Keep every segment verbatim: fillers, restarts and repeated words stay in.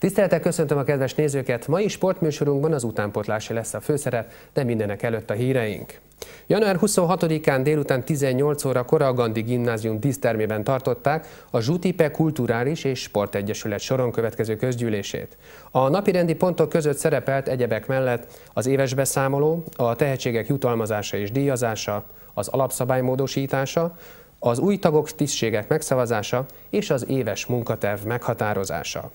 Tisztelettel köszöntöm a kedves nézőket! Mai sportműsorunkban az utánpótlási lesz a főszerep, de mindenek előtt a híreink. január huszonhatodikán délután tizennyolc órakor a Gandhi Gimnázium dísztermében tartották a Zsutipe Kulturális és Sportegyesület soron következő közgyűlését. A napirendi pontok között szerepelt egyebek mellett az éves beszámoló, a tehetségek jutalmazása és díjazása, az alapszabály módosítása, az új tagok tisztségek megszavazása és az éves munkaterv meghatározása.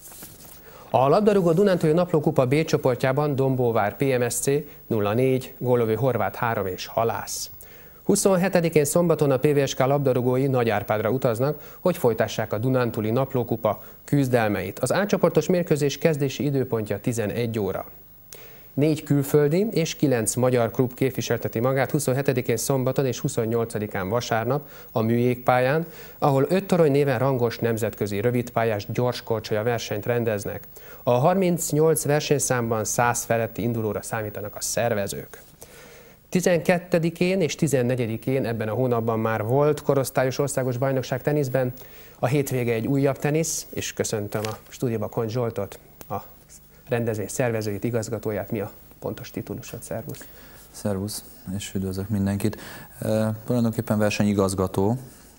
A labdarúgó Dunántúli Naplókupa B csoportjában Dombóvár pé em es cé nulla négy, Góllövő Horváth három és Halász. huszonhetedikén szombaton a pé vé es ká labdarúgói Nagyárpádra utaznak, hogy folytassák a Dunántúli Naplókupa küzdelmeit. Az A csoportos mérkőzés kezdési időpontja tizenegy óra. Négy külföldi és kilenc magyar klub képviselteti magát huszonhetedikén szombaton és huszonnyolcadikán vasárnap a műjégpályán, ahol öt torony néven rangos nemzetközi rövidpályás gyorskorcsolya versenyt rendeznek. A harmincnyolc versenyszámban száz feletti indulóra számítanak a szervezők. tizenkettedikén és tizennegyedikén ebben a hónapban már volt korosztályos országos bajnokság teniszben. A hétvége egy újabb tenisz, és köszöntöm a stúdióba Kont Zsoltot, a rendezvény szervezőit, igazgatóját. Mi a pontos titulusod? Szervusz! Szervusz, és üdvözlök mindenkit. E, tulajdonképpen versenyigazgató,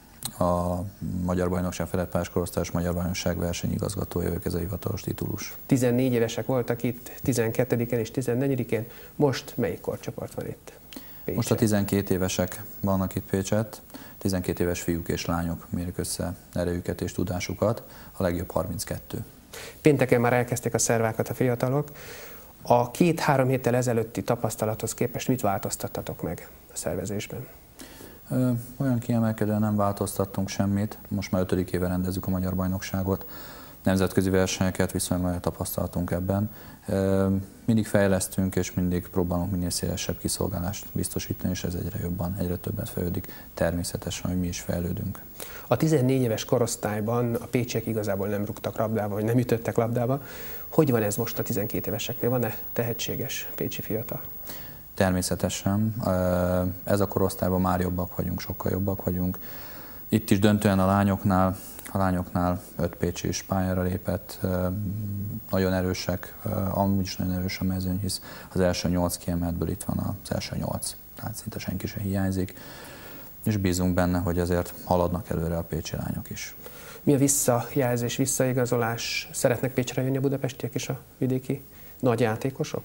a Magyar Bajnokság feletpályás korosztályos Magyar Bajnokság versenyigazgatója, ők ez a hivatalos titulus. tizennégy évesek voltak itt, tizenkettedikén és tizennegyedikén. Most melyik korcsoport van itt Pécset? Most a tizenkét évesek vannak itt Pécset. tizenkét éves fiúk és lányok mérik össze erejüket és tudásukat, a legjobb harminckettő. Pénteken már elkezdték a szervákat a fiatalok. A két-három héttel ezelőtti tapasztalathoz képest mit változtattatok meg a szervezésben? Ö, olyan kiemelkedően nem változtattunk semmit. Most már ötödik éve rendezzük a Magyar Bajnokságot. Nemzetközi versenyeket viszonylag nagy tapasztalatunk ebben. Ö, mindig fejlesztünk, és mindig próbálunk minél szélesebb kiszolgálást biztosítani, és ez egyre jobban, egyre többet fejlődik. Természetesen, hogy mi is fejlődünk. A tizennégy éves korosztályban a pécsiek igazából nem rúgtak labdába, vagy nem ütöttek labdába. Hogy van ez most a tizenkét éveseknél? Van-e tehetséges pécsi fiatal? Természetesen. Ez a korosztályban már jobbak vagyunk, sokkal jobbak vagyunk. Itt is döntően a lányoknál, a lányoknál öt pécsi is pályára lépett, nagyon erősek, amúgy is nagyon erős a mezőny, hisz az első nyolc kiemeltből itt van az első nyolc, tehát szinte senki sem hiányzik, és bízunk benne, hogy azért haladnak előre a pécsi lányok is. Mi a visszajelzés, visszaigazolás? Szeretnek Pécsre jönni a budapestiek és a vidéki nagy játékosok?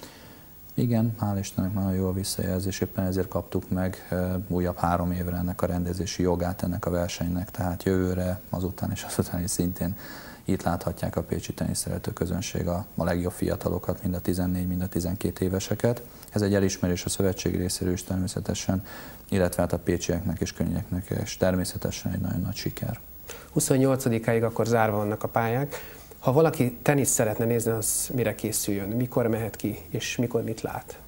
Igen, hál' Istennek nagyon jó a visszajelzés, éppen ezért kaptuk meg újabb három évre ennek a rendezési jogát ennek a versenynek, tehát jövőre, azután és azután is szintén itt láthatják a pécsi teniszszerető közönség a, a legjobb fiatalokat, mind a tizennégy, mind a tizenkét éveseket. Ez egy elismerés a szövetség részéről is természetesen, illetve hát a pécsieknek és könnyeknek, és természetesen egy nagyon nagy siker. huszonnyolcadikáig akkor zárva vannak a pályák. Ha valaki tenisz szeretne nézni, az mire készüljön? Mikor mehet ki, és mikor mit lát?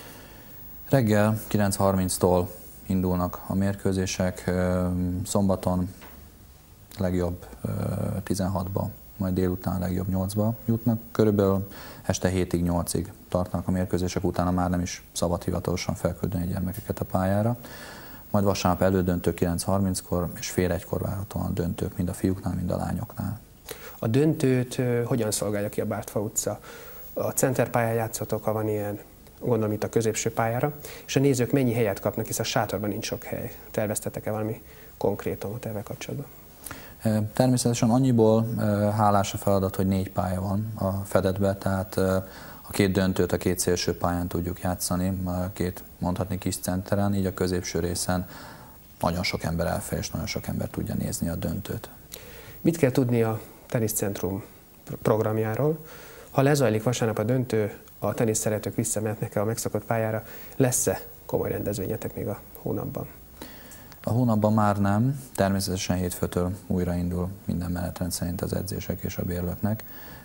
Reggel kilenc harminctól indulnak a mérkőzések, szombaton legjobb tizenhatba, majd délután legjobb nyolcba jutnak. Körülbelül este hétig, nyolcig tartanak a mérkőzések, utána már nem is szabad hivatalosan felküldeni a gyermekeket a pályára. Majd vasárnap elődöntő kilenc harminckor, és fél egykor várhatóan a döntők, mind a fiúknál, mind a lányoknál. A döntőt hogyan szolgálja ki a Bártfa utca? A centerpályán játszotok, ha van ilyen, gondolom itt a középső pályára, és a nézők mennyi helyet kapnak, hisz a sátorban nincs sok hely. Terveztetek-e valami konkrétumot ezzel kapcsolatban? Természetesen annyiból hálás a feladat, hogy négy pálya van a fedetben, tehát a két döntőt a két szélső pályán tudjuk játszani, a két mondhatni kis centeren, így a középső részen nagyon sok ember elfér, és nagyon sok ember tudja nézni a döntőt. Mit kell tudni a teniszcentrum programjáról? Ha lezajlik vasárnap a döntő, a teniszszeretők visszamehetnek-e a megszokott pályára? Lesz-e komoly rendezvényetek még a hónapban? A hónapban már nem. Természetesen hétfőtől újraindul minden menetrend szerint az edzések és a bérlőknek.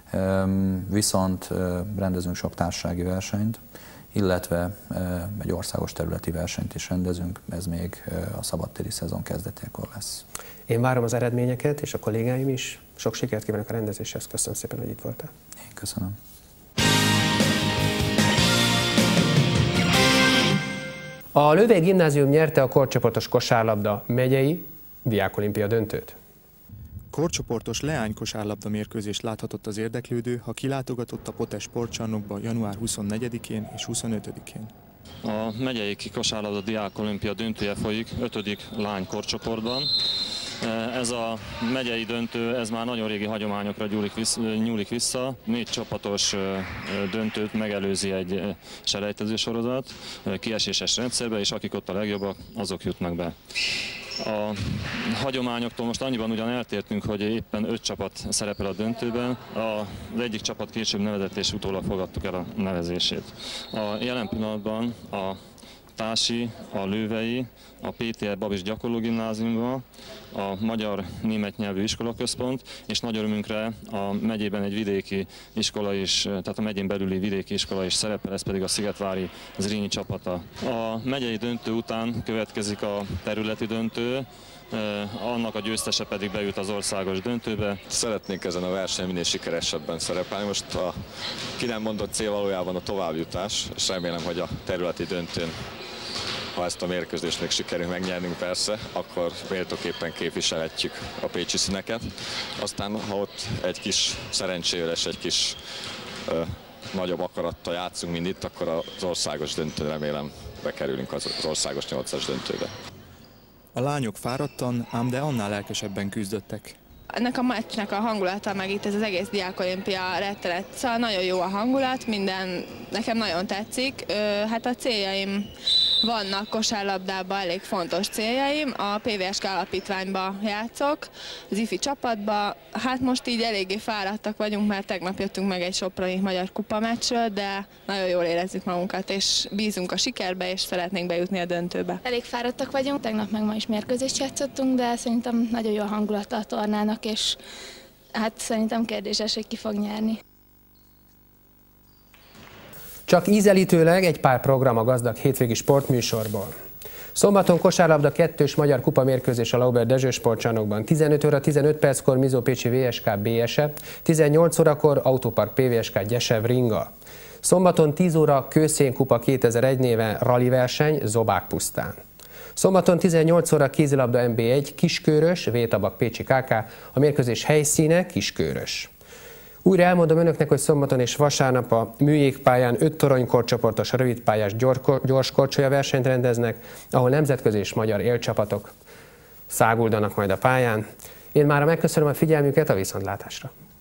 Viszont rendezünk sok társasági versenyt, illetve egy országos területi versenyt is rendezünk, ez még a szabadtéri szezon kezdetékor lesz. Én várom az eredményeket, és a kollégáim is. Sok sikert kívánok a rendezéshez. Köszönöm szépen, hogy itt voltál. Én köszönöm. A Lővei Gimnázium nyerte a korcsoportos kosárlabda megyei diákolimpia döntőt. Korcsoportos leány kosárlabda mérkőzést láthatott az érdeklődő, ha kilátogatott a Potes sportcsarnokba január huszonnegyedikén és huszonötödikén. A megyei kosárlabda diák olimpia döntője folyik ötödik lány korcsoportban. Ez a megyei döntő, ez már nagyon régi hagyományokra nyúlik vissza. Négy csapatos döntőt megelőzi egy selejtező sorozat, kieséses rendszerbe, és akik ott a legjobbak, azok jutnak be. A hagyományoktól most annyiban ugyan eltértünk, hogy éppen öt csapat szerepel a döntőben. Az egyik csapat később nevezett, és utólag fogadtuk el a nevezését. A jelen pillanatban a Tási, a Lővei, a pé té er Babis gyakorlógimnáziumban, a magyar-német nyelvű iskolaközpont, és nagy örömünkre a megyében egy vidéki iskola is, tehát a megyén belüli vidéki iskola is szerepel, ez pedig a szigetvári Zrínyi csapata. A megyei döntő után következik a területi döntő, annak a győztese pedig bejut az országos döntőbe. Szeretnénk ezen a versenyen minél sikeresebben szerepelni. Most a ki nem mondott cél valójában a továbbjutás, és remélem, hogy a területi döntőn, ha ezt a mérkőzést még sikerül megnyernünk persze, akkor méltóképpen képviselhetjük a pécsi színeket. Aztán, ha ott egy kis szerencsével és egy kis ö, nagyobb akarattal játszunk, mint itt, akkor az országos döntőn remélem bekerülünk az, az országos nyolcas döntőbe. A lányok fáradtan, ám de annál lelkesebben küzdöttek. Ennek a meccsnek a hangulata, meg itt ez az egész diákolimpia rettenet, szóval nagyon jó a hangulat, minden nekem nagyon tetszik. Hát a céljaim vannak kosárlabdában, elég fontos céljaim. A pé vé es ká alapítványba játszok, az ifi csapatba. Hát most így eléggé fáradtak vagyunk, mert tegnap jöttünk meg egy soproni magyar kupa meccsről, de nagyon jól érezzük magunkat, és bízunk a sikerbe, és szeretnénk bejutni a döntőbe. Elég fáradtak vagyunk, tegnap meg ma is mérkőzést játszottunk, de szerintem nagyon jó a hangulata a tornának, és hát szerintem kérdéses, hogy ki fog nyerni. Csak ízelítőleg egy pár program a gazdag hétvégi sportműsorból. Szombaton kosárlabda kettős magyar kupa mérkőzés a Lauber Dezső sportcsarnokban. tizenöt óra tizenöt perckor Mizópécsi vé es ká bé es e, tizennyolc órakor Autópark pé vé es ká Gyesev Ringa. Szombaton tíz óra Kőszén kupa kétezer-egy néven rali verseny Zobák pusztán. Szombaton tizennyolc óra kézilabda en bé egy Kiskőrös, Vétabak Pécsi ká ká, a mérkőzés helyszíne Kiskőrös. Újra elmondom önöknek, hogy szombaton és vasárnap a műjégpályán öt toronykorcsoportos rövidpályás gyorskorcsolya versenyt rendeznek, ahol nemzetközi és magyar élcsapatok száguldanak majd a pályán. Én mára megköszönöm a figyelmüket, a viszontlátásra!